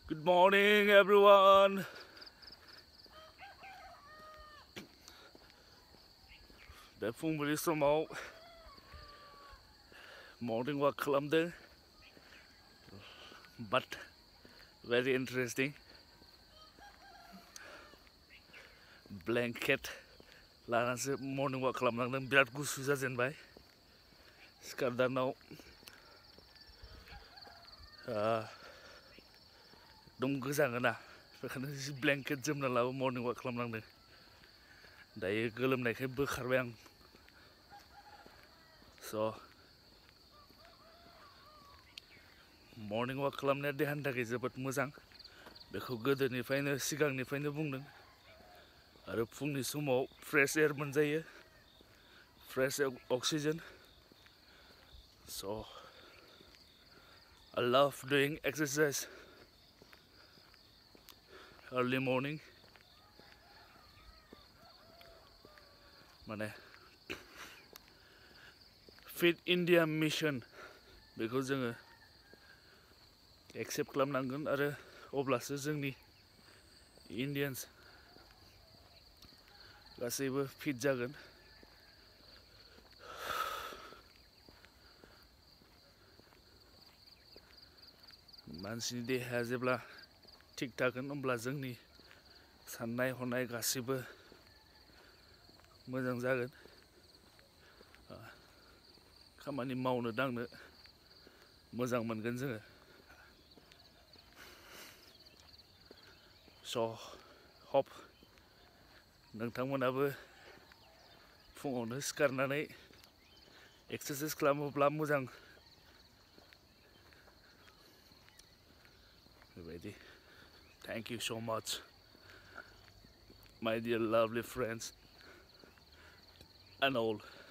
Good morning, everyone. दा फुंबिलि समाव morning walk खालामदों, but very interesting. Blanket लानानैसो morning walk खालामलांदों. बिराद गुसु जाजेनबाय. सिखारदानाव एकदम गोजाङोना, बेखायनो blanket जोमना लाबो morning walk खालामलांदों. दायो गोलोमनायखाय बोखारबाय आं. So morning walk खालामनाया देहानि थाखाय जोबोद मोजां. बेखौ गोदोनिफ्रायनो सिगांनिफ्रायनो बुंदों. आरो फुंनि समाव fresh air मोनजायो, fresh oxygen. So I love doing exercise early morning. माने Fit India mission बेखौ जोङो एक्सेप्ट खालामनांगोन आरो अब्लासो जोंनि इन्डियान्स गासैबो फिट जागोन. मानसिनि देहाया जेब्ला थिग थागोन अब्ला जोंनि साननाय हनाय गासैबो मोजां जागोन. खामानि मावनो दांनो मोजां मोनगोन जोङो. So hope नोंथांमोनाबो फुङावनो सिखारनानै एक्सारसाइज खालामोब्ला मोजां. बेबायदि. Thank you so much, my dear lovely friends and all.